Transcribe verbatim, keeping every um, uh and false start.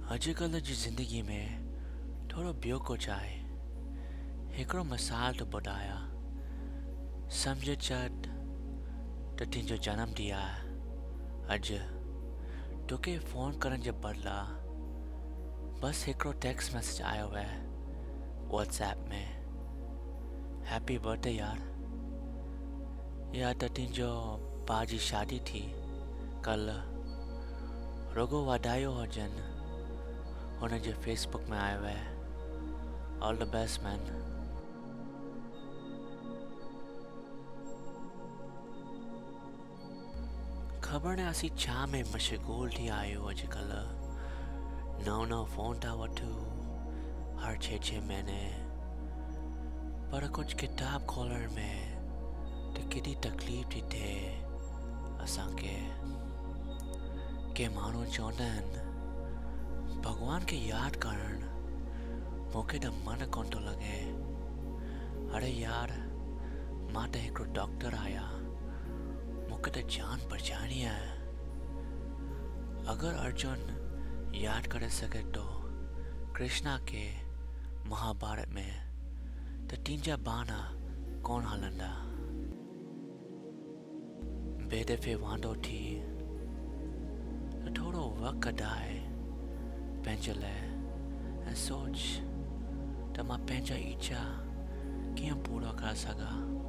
अॼुकल्ह जी ज़िंदगी में थोरो ॿियो कुझु आहे। हिकिड़ो मिसाल थो ॿुधायां। सम्झ चट त तुंहिंजो जनम ॾींहुं आहे अॼु। तोखे फ़ोन करण जे बदिला बसि हिकिड़ो टेक्स्ट मैसेज आयो आहे व्हाट्सएप में, हैप्पी बर्थडे यार। या त तुंहिंजो भाउ जी शादी थी कल्ह, रुगो वाधायूं हुजनि, हुन जे फेसबुक में आयो आहे ऑल द बेस्ट मैन। ख़बर न असीं छा में मशगूल थी आहियूं अॼुकल्ह। नओं नओं फ़ोन था वठूं हर छह छह महीने, पर कुझु किताब खोलण में त केॾी तकलीफ़ थी थिए असांखे। के माण्हू चवंदा आहिनि भॻवान खे यादि करणु मूंखे त मन कोन थो लॻे। अरे यार, मां त हिकिड़ो डॉक्टर आहियां, मूंखे त जान बचाइणी आहे। अगरि अर्जुन यादि करे सघे थो कृष्णा खे महाभारत में, त तुंहिंजा बाना कोन हलंदा। ॿिए दफ़े वांदो थी त थोरो वक़्तु कढाए पंहिंजे लाइ ऐं सोच त मां पंहिंजा इच्छा कीअं पूरा करे सघां।